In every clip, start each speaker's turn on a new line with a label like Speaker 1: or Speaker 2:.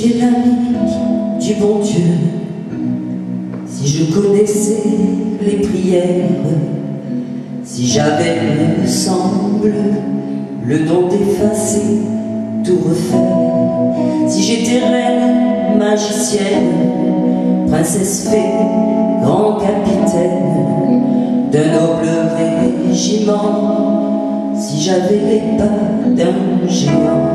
Speaker 1: j'étais l'ami du bon Dieu, si je connaissais les prières, si j'avais, il me semble, le don d'effacer, tout refaire, si j'étais reine, magicienne, princesse fée, grand capitaine d'un noble régiment, si j'avais les pas d'un géant,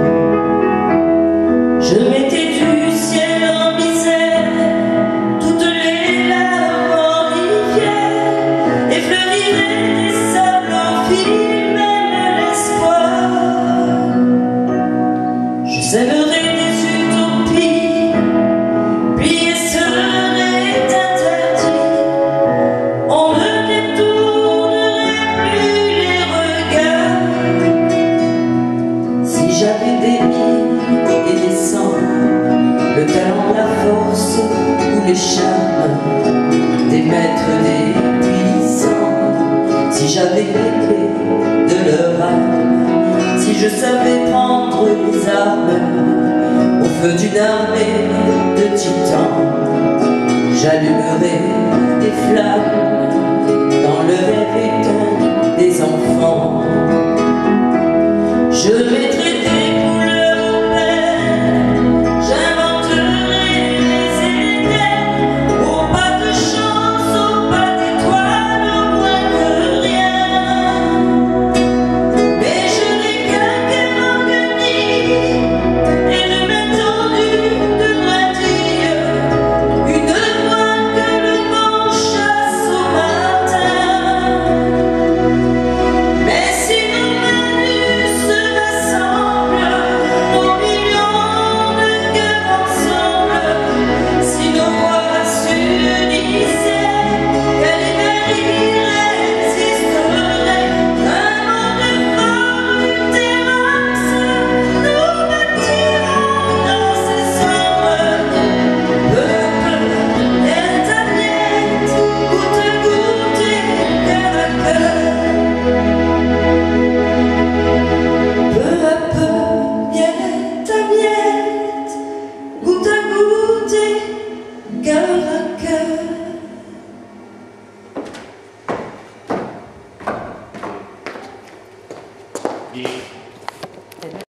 Speaker 1: je mettais du ciel en misère toutes les larmes en rivière et fleurirais des sables en fil, même l'espoir. Je sèmerais des utopies, plier serait interdit, on ne détournerait plus les regards. Si j'avais des mille et des sangs, le talent, la force ou les charmes des maîtres, des puissants, si j'avais les clés de leur âme, si je savais prendre les armes au feu d'une armée de titans, j'allumerais des flammes